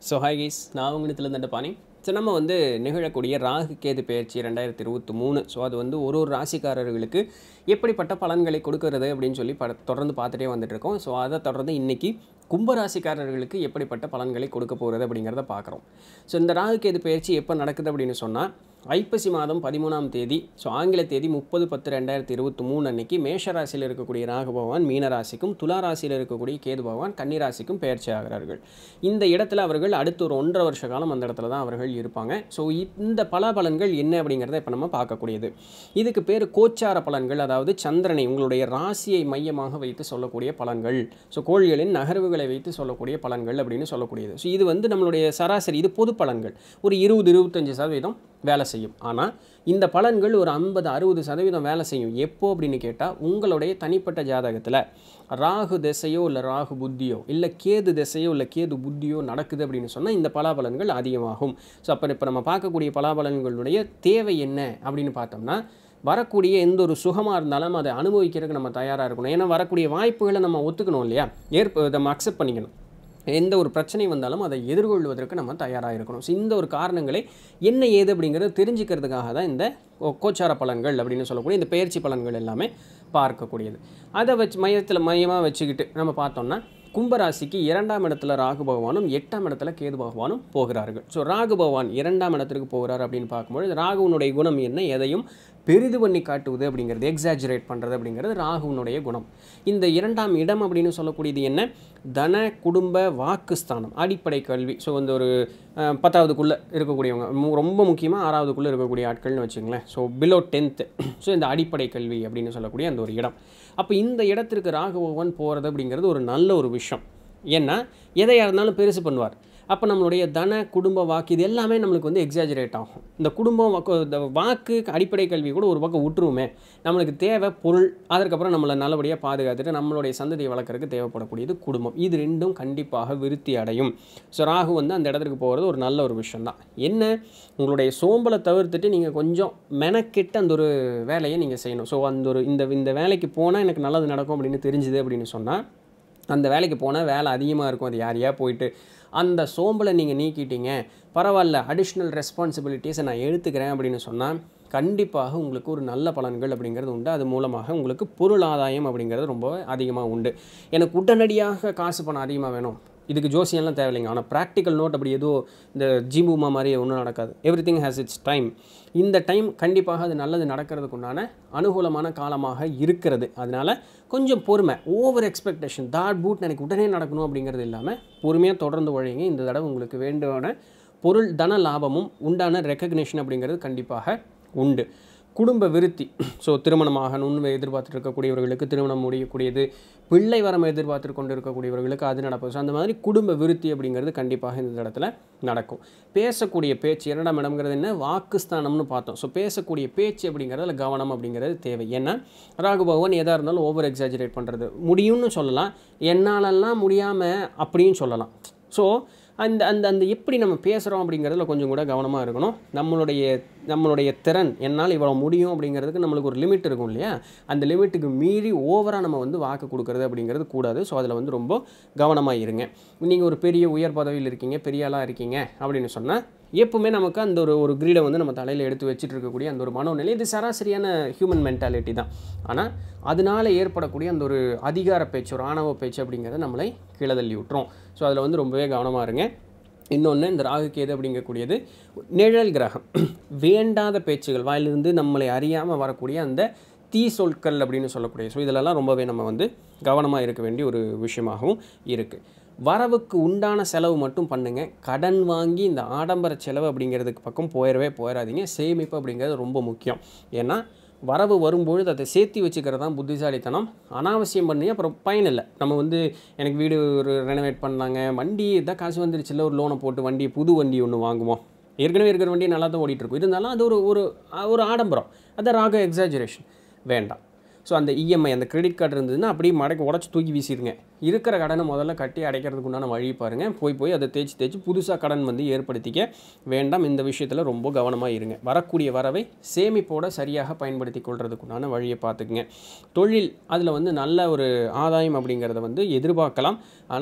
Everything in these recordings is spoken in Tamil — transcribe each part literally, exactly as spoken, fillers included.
ஸோ ஹாய் கைஸ், நான் உங்கள் Nithilan Dhandapani. ஸோ நம்ம வந்து நிகழக்கூடிய ராகு கேது பெயர்ச்சி ரெண்டாயிரத்தி இருபத்தி மூணு ஸோ அது வந்து ஒரு ஒரு ராசிக்காரர்களுக்கு எப்படிப்பட்ட பலன்களை கொடுக்கறது அப்படின்னு சொல்லி பட தொடர்ந்து பார்த்துட்டே வந்துட்டுருக்கோம். ஸோ அதை தொடர்ந்து இன்றைக்கி கும்பராசிக்காரர்களுக்கு எப்படிப்பட்ட பலன்களை கொடுக்க போகிறது அப்படிங்கிறத பார்க்குறோம். ஸோ இந்த ராகு கேது பெயர்ச்சி எப்போ நடக்குது அப்படின்னு சொன்னால் ஐப்பசி மாதம் பதிமூணாம் தேதி ஸோ ஆங்கில தேதி முப்பது பத்து ரெண்டாயிரத்தி இருபத்தி மூணு அன்னைக்கு மேஷ ராசியில் இருக்கக்கூடிய ராகு பகவான் மீன ராசிக்கும், துலா ராசியில் இருக்கக்கூடிய கேது பகவான் கன்னி ராசிக்கும் பெயர்ச்சி ஆகிறார்கள். இந்த இடத்துல அவர்கள் அடுத்த ஒரு ஒன்றரை வருஷ காலம் அந்த இடத்துல தான் அவர்கள் இருப்பாங்க. ஸோ இந்த பல பலன்கள் என்ன அப்படிங்கிறத இப்போ நம்ம பார்க்கக்கூடியது. இதுக்கு பேர் கோச்சார பலன்கள், அதாவது சந்திரனை உங்களுடைய ராசியை மையமாக வைத்து சொல்லக்கூடிய பலன்கள். ஸோ கோள்களின் நகர்வுகளை வைத்து சொல்லக்கூடிய பலன்கள் அப்படின்னு சொல்லக்கூடியது. ஸோ இது வந்து நம்மளுடைய சராசரி, இது பொது பலன்கள். ஒரு இருபது இருபத்தஞ்சு சதவீதம் வேலை செய்யும். ஆனால் இந்த பலன்கள் ஒரு ஐம்பது அறுபது சதவீதம் வேலை செய்யும். எப்போ அப்படின்னு கேட்டால், உங்களுடைய தனிப்பட்ட ஜாதகத்தில் ராகு திசையோ இல்லை ராகு புத்தியோ இல்லை கேது திசையோ இல்லை கேது புத்தியோ நடக்குது அப்படின்னு சொன்னால் இந்த பலாபலன்கள் அதிகமாகும். ஸோ அப்போ இப்போ நம்ம பார்க்கக்கூடிய பலாபலன்களுடைய தேவை என்ன அப்படின்னு பார்த்தோம்னா, வரக்கூடிய எந்த ஒரு சுகமாக இருந்தாலும் அதை அனுபவிக்கிறதுக்கு நம்ம தயாராக இருக்கணும். ஏன்னா வரக்கூடிய வாய்ப்புகளை நம்ம ஒத்துக்கணும் இல்லையா, ஏற்ப நம்ம அக்செப்ட் பண்ணிக்கணும். எந்த ஒரு பிரச்சனை வந்தாலும் அதை எதிர்கொள்வதற்கு நம்ம தயாராக இருக்கணும். ஸோ இந்த ஒரு காரணங்களை என்ன ஏது அப்படிங்கிறத தெரிஞ்சுக்கிறதுக்காக தான் இந்த கோச்சார பலன்கள் அப்படின்னு சொல்லக்கூடிய இந்த பெயர்ச்சி பலன்கள் எல்லாமே பார்க்கக்கூடியது. அதை வச்சு மையத்தில் மையமாக வச்சுக்கிட்டு நம்ம பார்த்தோம்னா, கும்பராசிக்கு இரண்டாம் இடத்துல ராகு பகவானும் எட்டாம் இடத்துல கேது பகவானும் போகிறார்கள். ஸோ ராகு பகவான் இரண்டாம் இடத்திற்கு போகிறார் அப்படின்னு பார்க்கும்போது, ராகுனுடைய குணம் என்ன, எதையும் பெரிது பண்ணி காட்டுவது அப்படிங்கிறது, எக்ஸாஜரேட் பண்ணுறது அப்படிங்கிறது ராகுனுடைய குணம். இந்த இரண்டாம் இடம் அப்படின்னு சொல்லக்கூடியது என்ன, தன குடும்ப வாக்குஸ்தானம், அடிப்படை கல்வி. ஸோ வந்து ஒரு பத்தாவதுக்குள்ளே இருக்கக்கூடியவங்க, ரொம்ப முக்கியமாக ஆறாவதுக்குள்ளே இருக்கக்கூடிய ஆட்கள்னு வச்சுங்களேன். So below tenth. ஸோ இந்த அடிப்படை கல்வி அப்படின்னு சொல்லக்கூடிய அந்த ஒரு இடம். அப்போ இந்த இடத்திற்கு ராகு பகவான் போகிறது அப்படிங்கிறது ஒரு நல்ல ஒரு விஷயம். ஏன்னா எதையாக இருந்தாலும் பெருசு பண்ணுவார். அப்போ நம்மளுடைய தன குடும்ப வாக்கு இது எல்லாமே நம்மளுக்கு வந்து எக்ஸாஜரேட் ஆகும். இந்த குடும்பம் வாக்கு, இந்த வாக்கு அடிப்படை கல்வி கூட ஒரு பக்கம் விட்டுருவோமே, நம்மளுக்கு தேவை பொருள், அதற்கப்புறம் நம்மளை நல்லபடியாக பாதுகாத்துட்டு நம்மளுடைய சந்ததியை வளர்க்குறதுக்கு தேவைப்படக்கூடியது குடும்பம். இது ரெண்டும் கண்டிப்பாக விருத்தி அடையும். ஸோ ராகு வந்து அந்த இடத்துக்கு போகிறது ஒரு நல்ல ஒரு விஷயந்தான். என்ன, உங்களுடைய சோம்பலை தவிர்த்துட்டு நீங்கள் கொஞ்சம் மெனக்கிட்டு அந்த ஒரு வேலையை நீங்கள் செய்யணும். ஸோ அந்த ஒரு இந்த இந்த வேலைக்கு போனால் எனக்கு நல்லது நடக்கும் அப்படின்னு தெரிஞ்சுது அப்படின்னு சொன்னால், அந்த வேலைக்கு போனால் வேலை அதிகமாக இருக்கும். அது யாரையா போயிட்டு அந்த சோம்பலை நீங்கள் நீக்கிட்டீங்க, பரவாயில்ல அடிஷ்னல் ரெஸ்பான்சிபிலிட்டிஸை நான் எடுத்துக்கிறேன் அப்படின்னு சொன்னால் கண்டிப்பாக உங்களுக்கு ஒரு நல்ல பலன்கள் அப்படிங்கிறது உண்டு. அது மூலமாக உங்களுக்கு பொருளாதாயம் அப்படிங்கிறது ரொம்ப அதிகமாக உண்டு. எனக்கு உடனடியாக காசு பணம் அதிகமாக வேணும், இதுக்கு ஜோசியெல்லாம் தேவையில்லைங்க. ஆனால் ப்ராக்டிக்கல் நோட் அப்படி ஏதோ இந்த ஜிம்பூமா மாதிரி ஒன்றும் நடக்காது. Everything has its time. இந்த டைம் கண்டிப்பாக அது நல்லது நடக்கிறதுக்கு உண்டான அனுகூலமான காலமாக இருக்கிறது. அதனால் கொஞ்சம் பொறுமை, ஓவர் எக்ஸ்பெக்டேஷன், தாட் பூட் எனக்கு உடனே நடக்கணும் அப்படிங்கிறது இல்லாமல் பொறுமையாக தொடர்ந்து உழைங்க. இந்த தடவை உங்களுக்கு வேண்டுமான பொருள் தன லாபமும் உண்டான ரெக்கக்னேஷன் அப்படிங்கிறது கண்டிப்பாக உண்டு. குடும்ப விருத்தி, ஸோ திருமணமாகணும்னு எதிர்பார்த்துட்டு இருக்கக்கூடியவர்களுக்கு திருமணம் முடியக்கூடியது, பிள்ளை வரம் எதிர்பார்த்து கொண்டு இருக்கக்கூடியவர்களுக்கு அது நடக்கும். ஸோ அந்த மாதிரி குடும்ப விருத்தி அப்படிங்கிறது கண்டிப்பாக இந்த இடத்துல நடக்கும். பேசக்கூடிய பேச்சு, இரண்டாம் இடம்ங்கிறது என்ன, வாக்குஸ்தானம்னு பார்த்தோம். ஸோ பேசக்கூடிய பேச்சு அப்படிங்கிறதுல கவனம் அப்படிங்கிறது தேவை. ஏன்னா ராகு பகவான் எதாக இருந்தாலும் ஓவர் எக்ஸாஜரேட் பண்ணுறது, முடியும்னு சொல்லலாம், என்னாலெல்லாம் முடியாமல் அப்படின்னு சொல்லலாம். ஸோ அந்த அந்த அந்த எப்படி நம்ம பேசுகிறோம் அப்படிங்கிறதுல கொஞ்சம் கூட கவனமாக இருக்கணும். நம்மளுடைய நம்மளுடைய திறன், என்னால் இவ்வளோ முடியும் அப்படிங்கிறதுக்கு நம்மளுக்கு ஒரு லிமிட் இருக்கும் இல்லையா, அந்த லிமிட்டுக்கு மீறி ஓவராக நம்ம வந்து வாக்கு கொடுக்குறது அப்படிங்கிறது கூடாது. ஸோ அதில் வந்து ரொம்ப கவனமாக இருங்க. நீங்கள் ஒரு பெரிய உயர் பதவியில் இருக்கீங்க, பெரிய ஆளாக இருக்கீங்க அப்படின்னு சொன்னால் எப்பவுமே நமக்கு அந்த ஒரு ஒரு கிரீடை வந்து நம்ம தலையில் எடுத்து வச்சுட்டு இருக்கக்கூடிய அந்த ஒரு மனோநிலை, இது சராசரியான ஹியூமன் மென்டாலிட்டி தான். ஆனால் அதனால் ஏற்படக்கூடிய அந்த ஒரு அதிகார பேச்சு, ஒரு ஆணவ பேச்சு அப்படிங்கிறத நம்மளை கீழே தள்ளி விட்டுரும். ஸோ அதில் வந்து ரொம்பவே கவனமாக இருங்க. இன்னொன்று, இந்த ராகு கேது அப்படிங்கக்கூடியது நிழல் கிரகம். வேண்டாத பேச்சுகள், வாயிலிருந்து நம்மளை அறியாமல் வரக்கூடிய அந்த தீ சொற்கள் அப்படின்னு சொல்லக்கூடிய, ஸோ இதிலெல்லாம் ரொம்பவே நம்ம வந்து கவனமாக இருக்க வேண்டிய ஒரு விஷயமாகவும் இருக்குது. வரவுக்கு உண்டான செலவு மட்டும் பண்ணுங்கள். கடன் வாங்கி இந்த ஆடம்பர செலவு அப்படிங்கிறதுக்கு பக்கம் போயிடவே போயிடாதீங்க. சேமிப்பு அப்படிங்கிறது ரொம்ப முக்கியம். ஏன்னா வரவு வரும்பொழுது அதை சேர்த்து வச்சுக்கிறது தான் புத்திசாலித்தனம். அனாவசியம் பண்ணி அப்புறம் பயன் இல்லை. நம்ம வந்து எனக்கு வீடு ஒரு ரெனோவேட் பண்ணலாங்க, வண்டி இதான் காசு வந்துருச்சு இல்லை, ஒரு லோனை போட்டு வண்டி புது வண்டி ஒன்று வாங்குவோம். ஏற்கனவே இருக்கிற வண்டி நல்லா தான் ஓடிட்டுருக்கும், இருந்தாலும் அது ஒரு ஒரு ஒரு ஆடம்பரம், அது ராக எக்ஸாஜரேஷன் வேண்டாம். ஸோ அந்த இஎம்ஐ, அந்த கிரெடிட் கார்டு இருந்ததுன்னா அப்படியே மடக்கி உடச்சி தூக்கி வீசிடுங்க. இருக்கிற கடனை முதல்ல கட்டி அடைக்கிறதுக்கு உண்டான வழி பாருங்கள். போய் போய் அதை தேய்ச்சி தேய்ச்சி புதுசாக கடன் வந்து ஏற்படுத்திக்க வேண்டாம். இந்த விஷயத்தில் ரொம்ப கவனமாக இருங்க. வரக்கூடிய வரவை சேமிப்போடு சரியாக பயன்படுத்தி கொள்றதுக்குண்டான வழியை பார்த்துக்குங்க. தொழில், அதில் வந்து நல்ல ஒரு ஆதாயம் அப்படிங்கிறத வந்து எதிர்பார்க்கலாம். ஆனால்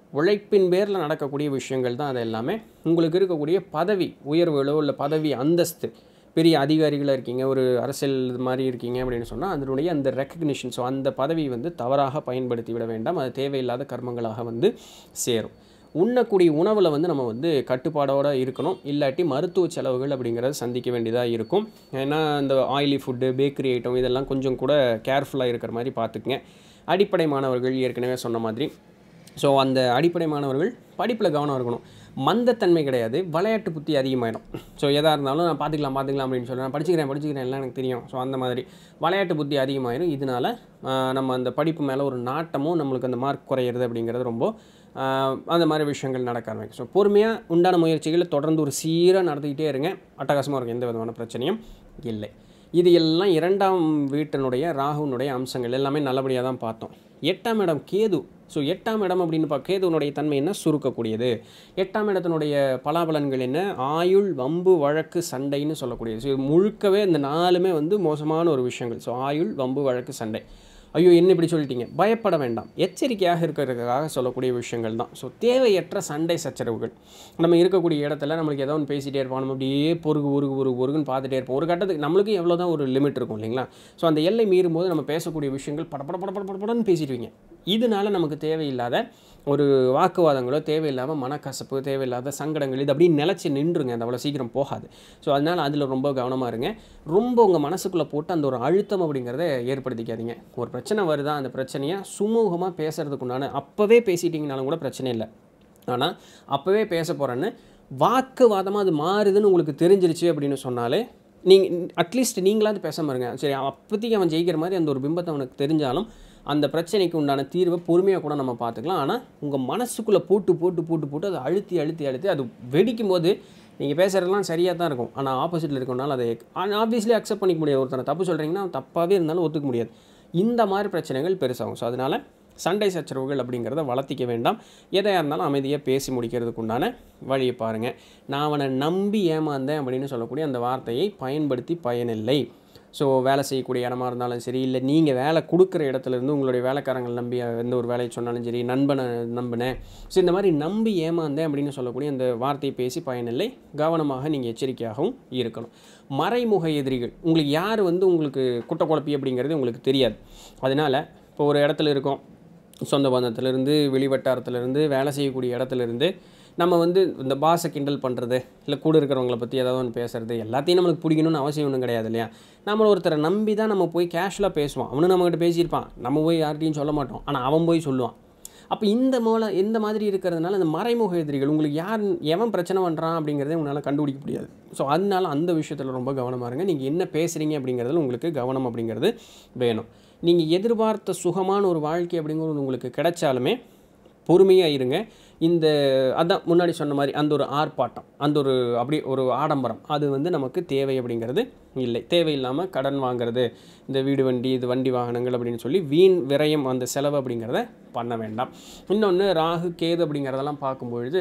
உழைப்பின் பேரில் நடக்கக்கூடிய விஷயங்கள் தான் அது எல்லாமே. உங்களுக்கு இருக்கக்கூடிய பதவி உயர்வுகளோ இல்லை பதவி அந்தஸ்து, பெரிய அதிகாரிகளாக இருக்கீங்க, ஒரு அரசியல் இது மாதிரி இருக்கீங்க அப்படின்னு சொன்னால் அதனுடைய அந்த ரெக்கக்னிஷன், ஸோ அந்த பதவி வந்து தவறாக பயன்படுத்தி விட வேண்டாம். அது தேவையில்லாத கர்மங்களாக வந்து சேரும். உண்ணக்கூடிய உணவில் வந்து நம்ம வந்து கட்டுப்பாடோடு இருக்கணும். இல்லாட்டி மருத்துவ செலவுகள் அப்படிங்கிறத சந்திக்க வேண்டியதாக இருக்கும். ஏன்னா இந்த ஆயிலி ஃபுட்டு, பேக்கரி ஐட்டம் இதெல்லாம் கொஞ்சம் கூட கேர்ஃபுல்லாக இருக்கிற மாதிரி பார்த்துக்குங்க. அடிப்படை மாணவர்கள் ஏற்கனவே சொன்ன மாதிரி, ஸோ அந்த அடிப்படை மாணவர்கள் படிப்பில் கவனம் இருக்கணும். மந்தத்தன்மை கிடையாது, விளையாட்டு புத்தி அதிகமாகிடும். ஸோ எதாக இருந்தாலும் நான் பார்த்துக்கலாம் பார்த்துக்கலாம் அப்படின்னு சொல்லி நான் படிச்சுக்கிறேன் படிச்சுக்கிறேன் எல்லாம் எனக்கு தெரியும். ஸோ அந்த மாதிரி விளையாட்டு புத்தி அதிகமாகிடும். இதனால் நம்ம அந்த படிப்பு மேலே ஒரு நாட்டமும் நம்மளுக்கு அந்த மார்க் குறையிறது அப்படிங்கிறது ரொம்ப அந்த மாதிரி விஷயங்கள் நடக்க ஆரம்பிக்கும். ஸோ பொறுமையாக உண்டான முயற்சிகளை தொடர்ந்து ஒரு சீராக நடத்திக்கிட்டே இருங்க. அட்டகாசமாக இருக்கும், எந்த விதமான பிரச்சனையும் இல்லை. இது எல்லாம் இரண்டாம் வீட்டினுடைய ராகுனுடைய அம்சங்கள் எல்லாமே நல்லபடியாக தான் பார்த்தோம். எட்டாம் இடம் கேது. ஸோ எட்டாம் இடம் அப்படின்னு பா கேதுனுடைய தன்மை என்ன, சுருக்கக்கூடியது. எட்டாம் இடத்தினுடைய பலாபலன்கள் என்ன, ஆயுள், வம்பு, வழக்கு, சண்டைன்னு சொல்லக்கூடியது. ஸோ முழுக்கவே இந்த நாலுமே வந்து மோசமான ஒரு விஷயங்கள். ஸோ ஆயுள், வம்பு, வழக்கு, சண்டை. ஐயோ என்ன இப்படி சொல்லிட்டீங்க, பயப்பட வேண்டாம், எச்சரிக்கையாக இருக்கிறதுக்காக சொல்லக்கூடிய விஷயங்கள் தான். ஸோ தேவையற்ற சண்டை சச்சரவுகள் நம்ம இருக்கக்கூடிய இடத்துல நம்மளுக்கு ஏதோ ஒன்று பேசிகிட்டே இருப்போம், நம்ம அப்படியே பொறுகு உருகு உருகு உருகுன்னு பார்த்துட்டே இருப்போம். ஒரு கட்டத்துக்கு நம்மளுக்கு எவ்வளோ தான் ஒரு லிமிட் இருக்கும் இல்லைங்களா. ஸோ அந்த எல்லை மீறும் போது நம்ம பேசக்கூடிய விஷயங்கள் பட பட பட பட படன்னு பேசிடுவீங்க. இதனால நமக்கு தேவையில்லாத ஒரு வாக்குவாதங்களோ, தேவையில்லாமல் மனக்கசப்பு, தேவையில்லாத சங்கடங்கள் இது அப்படியே நிலச்சி நின்றுங்க, அது அவ்வளோ சீக்கிரம் போகாது. ஸோ அதனால் அதில் ரொம்ப கவனமாக இருங்க. ரொம்ப உங்கள் மனசுக்குள்ளே போட்டு அந்த ஒரு அழுத்தம் அப்படிங்கிறத ஏற்படுத்திக்காதீங்க. ஒரு பிரச்சனை வருதா, அந்த பிரச்சனையை சுமூகமாக பேசுகிறதுக்குண்டான அப்போவே பேசிட்டிங்கனாலும் கூட பிரச்சனை இல்லை. ஆனால் அப்போவே பேச போகிறேன்னு வாக்குவாதமாக அது மாறுதுன்னு உங்களுக்கு தெரிஞ்சிருச்சு அப்படின்னு சொன்னாலே நீங்கள் அட்லீஸ்ட் நீங்களாவது பேசாமல் இருங்க. சரி, அப்போதைக்கு அவன் ஜெயிக்கிற மாதிரி அந்த ஒரு பிம்பத்தை அவனுக்கு தெரிஞ்சாலும் அந்த பிரச்சனைக்கு உண்டான தீர்வை பொறுமையாக கூட நம்ம பார்த்துக்கலாம். ஆனால் உங்கள் மனசுக்குள்ளே போட்டு போட்டு போட்டு போட்டு அதை அழுத்தி அழுத்தி அழுத்தி அது வெடிக்கும் போது நீங்கள் பேசுகிறதுலாம் சரியாக தான் இருக்கும். ஆனால் ஆப்போசிட்டில் இருக்கனால அதை ஆப்வியஸ்லி அக்செப்ட் பண்ணிக்க முடியாது. ஒருத்தனை தப்பு சொல்கிறீங்கன்னா தப்பாகவே இருந்தாலும் ஒத்துக்க முடியாது. இந்த மாதிரி பிரச்சனைகள் பெருசாகும். ஸோ அதனால் சண்டை சச்சரவுகள் அப்படிங்கிறத வளர்த்திக்க வேண்டாம். எதையாக இருந்தாலும் அமைதியாக பேசி முடிக்கிறதுக்கு உண்டான வழியை பாருங்கள். நான் அவனை நம்பி ஏமாந்தேன் அப்படின்னு சொல்லக்கூடிய அந்த வார்த்தையை பயன்படுத்தி பயனில்லை. ஸோ வேலை செய்யக்கூடிய இடமா இருந்தாலும் சரி, இல்லை நீங்கள் வேலை கொடுக்குற இடத்துலேருந்து உங்களுடைய வேலைக்காரங்கள் நம்பி எந்த ஒரு வேலையை சொன்னாலும் சரி, நண்பனை நம்பினேன், ஸோ இந்த மாதிரி நம்பி ஏமாந்தேன் அப்படின்னு சொல்லக்கூடிய அந்த வார்த்தையை பேசி பயனில்லை. கவனமாக நீங்கள் எச்சரிக்கையாகவும் இருக்கணும். மறைமுக எதிரிகள், உங்களுக்கு யார் வந்து உங்களுக்கு குட்டை குழப்பி அப்படிங்கிறது உங்களுக்கு தெரியாது. அதனால் இப்போ ஒரு இடத்துல இருக்கோம், சொந்த பந்தத்திலேருந்து, வெளிவட்டாரத்துலேருந்து, வேலை செய்யக்கூடிய இடத்துலேருந்து நம்ம வந்து இந்த பாஸை கிண்டல் பண்ணுறது, இல்லை கூட இருக்கிறவங்களை பற்றி ஏதாவது ஒன்று பேசுகிறது, எல்லாத்தையும் நம்மளுக்கு பிடிக்கணும்னு அவசியம் ஒன்றும் கிடையாது இல்லையா. நம்மளை ஒருத்தரை நம்பி தான் நம்ம போய் கேஷுவலாக பேசுவோம். அவனு நம்மகிட்ட பேசியிருப்பான், நம்ம போய் யார்கிட்டையும் சொல்ல மாட்டோம், ஆனால் அவன் போய் சொல்லுவான். அப்போ இந்த மூல இந்த மாதிரி இருக்கிறதுனால இந்த மறைமுக எதிரிகள், உங்களுக்கு யார் எவன் பிரச்சனை பண்ணுறான் அப்படிங்கிறதே உங்களால் கண்டுபிடிக்க முடியாது. ஸோ அதனால அந்த விஷயத்தில் ரொம்ப கவனமாக இருங்க. நீங்கள் என்ன பேசுகிறீங்க அப்படிங்கிறதுல உங்களுக்கு கவனம் அப்படிங்கிறது வேணும். நீங்கள் எதிர்பார்த்த சுகமான ஒரு வாழ்க்கை அப்படிங்கிறது உங்களுக்கு கிடைச்சாலுமே பொறுமையாக இருங்க. இந்த அதான் முன்னாடி சொன்ன மாதிரி அந்த ஒரு ஆர்ப்பாட்டம், அந்த ஒரு அப்படி ஒரு ஆடம்பரம் அது வந்து நமக்கு தேவை அப்படிங்கிறது இல்லை. தேவையில்லாமல் கடன் வாங்கிறது, இந்த வீடு வண்டி, இது வண்டி வாகனங்கள் அப்படின்னு சொல்லி வீண் விரயம் அந்த செலவு அப்படிங்கிறத பண்ண வேண்டாம். இன்னொன்று ராகு கேது அப்படிங்கிறதெல்லாம் பார்க்கும்பொழுது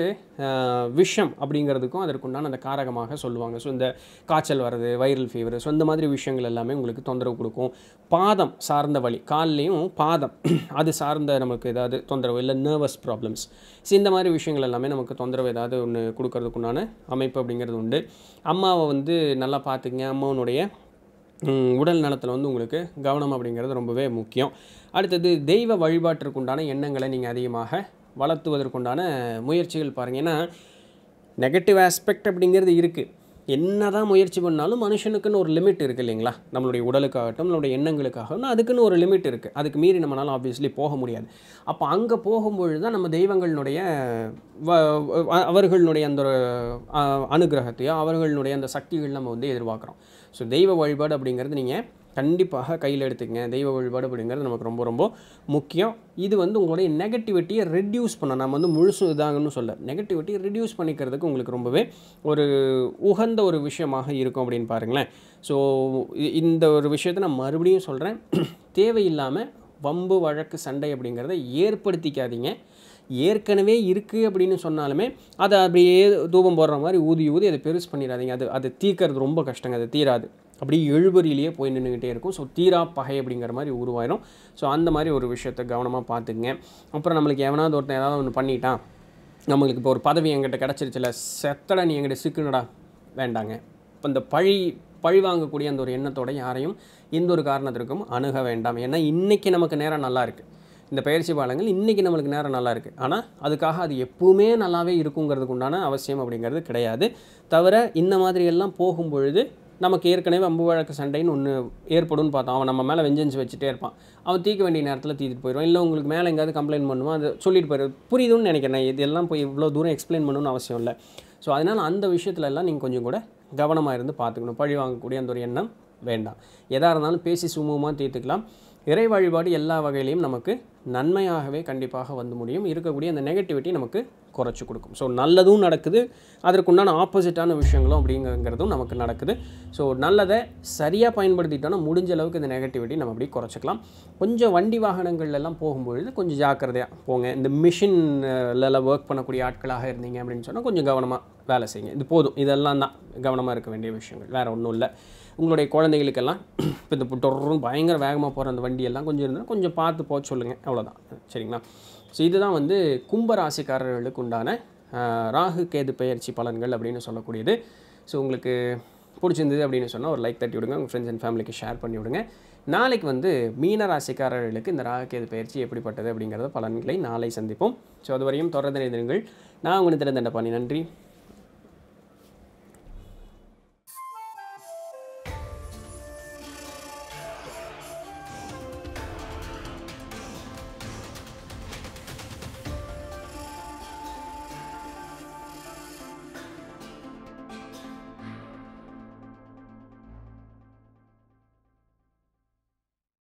விஷம் அப்படிங்கிறதுக்கும் அதற்குண்டான அந்த காரகமாக சொல்லுவாங்க. ஸோ இந்த காய்ச்சல் வர்றது, வைரல் ஃபீவர், ஸோ இந்த மாதிரி விஷயங்கள் எல்லாமே உங்களுக்கு தொந்தரவு கொடுக்கும். பாதம் சார்ந்த வலி, கால்லையும் பாதம் அது சார்ந்த நமக்கு ஏதாவது தொந்தரவு, இல்லை நர்வஸ் ப்ராப்ளம்ஸ், ஸோ இந்த மாதிரி விஷயங்கள் எல்லாமே நமக்கு தொந்தரவு ஏதாவது ஒன்று கொடுக்கறதுக்குண்டான அமைப்பு அப்படிங்கிறது உண்டு. அம்மாவை வந்து நல்லா பார்த்துக்குங்க. அம்மாவனுடைய உடல் நலத்தில் வந்து உங்களுக்கு கவனம் அப்படிங்கிறது ரொம்பவே முக்கியம். அடுத்தது தெய்வ வழிபாட்டிற்குண்டான எண்ணங்களை நீங்கள் அதிகமாக வளர்த்துவதற்குண்டான முயற்சிகள் பாருங்கள். ஏன்னா நெகட்டிவ் ஆஸ்பெக்ட் அப்படிங்கிறது இருக்குது. என்ன தான் முயற்சி பண்ணாலும் மனுஷனுக்குன்னு ஒரு லிமிட் இருக்குது இல்லைங்களா. நம்மளுடைய உடலுக்காகட்டும், நம்மளுடைய எண்ணங்களுக்காகட்டும் அதுக்குன்னு ஒரு லிமிட் இருக்குது. அதுக்கு மீறி நம்மளால் ஆப்வியஸ்லி போக முடியாது. அப்போ அங்கே போகும்பொழுது தான் நம்ம தெய்வங்களுடைய அவர்களுடைய அந்த அனுகிரகத்தையோ அவர்களுடைய அந்த சக்திகள் நம்ம வந்து எதிர்பார்க்குறோம். ஸோ தெய்வ வழிபாடு அப்படிங்கிறது நீங்கள் கண்டிப்பாக கையில் எடுத்துக்கங்க. தெய்வ வழிபாடு அப்படிங்கிறது நமக்கு ரொம்ப ரொம்ப முக்கியம். இது வந்து உங்களுடைய நெகட்டிவிட்டியை ரெடியூஸ் பண்ண, நம்ம வந்து முழுசும் இதாகன்னு சொல்ல, நெகட்டிவிட்டியை ரெடியூஸ் பண்ணிக்கிறதுக்கு உங்களுக்கு ரொம்பவே ஒரு உகந்த ஒரு விஷயமாக இருக்கும் அப்படின்னு பாருங்களேன். ஸோ இந்த ஒரு விஷயத்தை நான் மறுபடியும் சொல்கிறேன், தேவையில்லாமல் வம்பு வழக்கு சண்டை அப்படிங்கிறத ஏற்படுத்திக்காதீங்க. ஏற்கனவே இருக்குது அப்படின்னு சொன்னாலுமே அதை அப்படியே தூபம் போடுற மாதிரி ஊதி ஊதி அதை பெருசு பண்ணிடாதீங்க. அது அது தீர்க்கறது ரொம்ப கஷ்டங்க, அது தீராது. அப்படி எழுபறியிலேயே போய் நின்றுக்கிட்டே இருக்கும். ஸோ தீரா பகை அப்படிங்கிற மாதிரி உருவாயிடும். ஸோ அந்த மாதிரி ஒரு விஷயத்தை கவனமாக பார்த்துக்குங்க. அப்புறம் நம்மளுக்கு எவனாவது ஒருத்தன் ஏதாவது ஒன்று பண்ணிட்டான், நம்மளுக்கு இப்போ ஒரு பதவி என்கிட்ட கிடச்சிருச்சுல, செத்தடா நீ என்கிட்ட சிக்குனடா, வேண்டாங்க. இப்போ இந்த பழி பழி வாங்கக்கூடிய அந்த ஒரு எண்ணத்தோட யாரையும் எந்த ஒரு காரணத்திற்கும் அணுக வேண்டாம். ஏன்னா இன்றைக்கி நமக்கு நேரம் நல்லா இருக்குது, இந்த பயிற்சி பாலங்கள் இன்றைக்கி நம்மளுக்கு நேரம் நல்லா இருக்குது. ஆனால் அதுக்காக அது எப்பவுமே நல்லாவே இருக்குங்கிறதுக்கு உண்டான அவசியம் அப்படிங்கிறது கிடையாது. தவிர இந்த மாதிரியெல்லாம் போகும்பொழுது நமக்கு ஏற்கனவே அம்பு வழக்கு சண்டைன்னு ஒன்று ஏற்படும்னு பார்த்தோம். அவன் நம்ம மேலே வெஞ்சன்ஸ் வச்சுட்டே இருப்பான், அவன் தீர்க்க வேண்டிய நேரத்தில் தீர்த்துட்டு போயிடுவான். இல்லை உங்களுக்கு மேலே எங்கேயாவது கம்ப்ளைண்ட் பண்ணுவான், அதை சொல்லிட்டு போயிடுது. புரியுதுன்னு நினைக்கிறேன். இதெல்லாம் போய் இவ்வளோ தூரம் எக்ஸ்பிளைன் பண்ணணும்னு அவசியம் இல்லை. ஸோ அதனால் அந்த விஷயத்துலலாம் நீங்கள் கொஞ்சம் கூட கவனமாக இருந்து பார்த்துக்கணும். பழி வாங்கக்கூடிய அந்த ஒரு எண்ணம் வேண்டாம். எதாக இருந்தாலும் பேசி சுமூகமாக தீர்த்துக்கலாம். இறை வழிபாடு எல்லா வகையிலையும் நமக்கு நன்மையாகவே கண்டிப்பாக வந்து முடியும். இருக்கக்கூடிய அந்த நெகட்டிவிட்டி நமக்கு குறைச்சி கொடுக்கும். ஸோ நல்லதும் நடக்குது, அதற்குண்டான ஆப்போசிட்டான விஷயங்களும் அப்படிங்கிறதும் நமக்கு நடக்குது. ஸோ நல்லதை சரியாக பயன்படுத்திட்டோன்னா முடிஞ்ச அளவுக்கு இந்த நெகட்டிவிட்டி நம்ம அப்படி குறைச்சிக்கலாம். கொஞ்சம் வண்டி வாகனங்கள்லாம் போகும்பொழுது கொஞ்சம் ஜாக்கிரதையாக போங்க. இந்த மிஷின்லலாம் ஒர்க் பண்ணக்கூடிய ஆட்களாக இருந்தீங்க அப்படின்னு சொன்னால் கொஞ்சம் கவனமாக வேலை செய்யுங்க. இது போதும், இதெல்லாம் தான் கவனமாக இருக்க வேண்டிய விஷயங்கள், வேறு ஒன்றும் இல்லை. உங்களுடைய குழந்தைகளுக்கெல்லாம் இப்போ இந்த டொர்ரும் பயங்கர வேகமாக போகிற அந்த வண்டியெல்லாம் கொஞ்சம் இருந்தால் கொஞ்சம் பார்த்து போக சொல்லுங்கள், அவ்வளோதான். சரிங்களா? ஸோ இதுதான் வந்து கும்பராசிக்காரர்களுக்கு உண்டான ராகு கேது பெயர்ச்சி பலன்கள் அப்படின்னு சொல்லக்கூடியது. ஸோ உங்களுக்கு பிடிச்சிருந்தது அப்படின்னு சொன்னால் ஒரு லைக் தட்டி விடுங்க, உங்கள் ஃப்ரெண்ட்ஸ் அண்ட் ஃபேமிலிக்கு ஷேர் பண்ணி விடுங்க. நாளைக்கு வந்து மீன ராசிக்காரர்களுக்கு இந்த ராகு கேது பெயர்ச்சி எப்படிப்பட்டது அப்படிங்கிறத பலன்களை நாளை சந்திப்போம். ஸோ அதுவரையும் தொடர்ந்து இணைந்திருங்கள். நான் உங்கள் நித்திலன் தண்டபாணி. நன்றி.